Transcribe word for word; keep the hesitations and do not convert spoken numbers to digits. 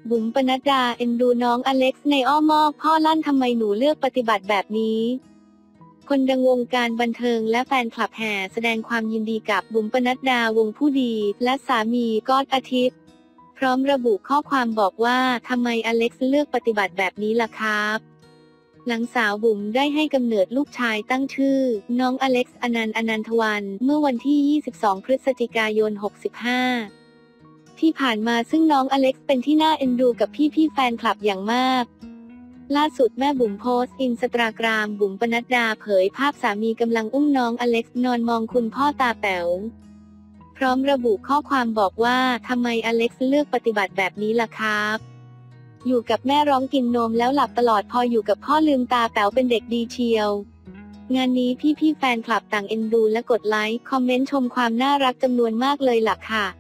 บุ๋มปนัดดาเอ็นดูน้องอเล็กซ์ในอ้อมอกพ่อลั่นทำไมหนูเลือกปฏิบัติแบบนี้คนดังวงการบันเทิงและแฟนคลับแห่แสดงความยินดีกับบุ๋มปนัดดาวงผู้ดีและสามีก๊อตอาทิตย์พร้อมระบุข้อความบอกว่าทำไมอเล็กซ์เลือกปฏิบัติแบบนี้ล่ะครับหลังสาวบุ๋มได้ให้กำเนิดลูกชายตั้งชื่อน้องอเล็กซ์อนันต์อนันทวันเมื่อวันที่ยี่สิบสองพฤศจิกายนหกสิบห้าที่ผ่านมาซึ่งน้องอเล็กซ์เป็นที่น่าเอ็นดูกับพี่ๆแฟนคลับอย่างมากล่าสุดแม่บุ๋มโพสต์อินสตาแกรมบุ๋มปนัดดาเผยภาพสามีกำลังอุ้มน้องอเล็กซ์นอนมองคุณพ่อตาแป๋วพร้อมระบุข้อความบอกว่าทำไมอเล็กซ์เลือกปฏิบัติแบบนี้ล่ะครับอยู่กับแม่ร้องกินนมแล้วหลับตลอดพออยู่กับพ่อลืมตาแป๋วเป็นเด็กดีเชียวงานนี้พี่ๆแฟนคลับต่างเอ็นดูและกดไลค์คอมเมนต์ชมความน่ารักจำนวนมากเลยล่ะค่ะ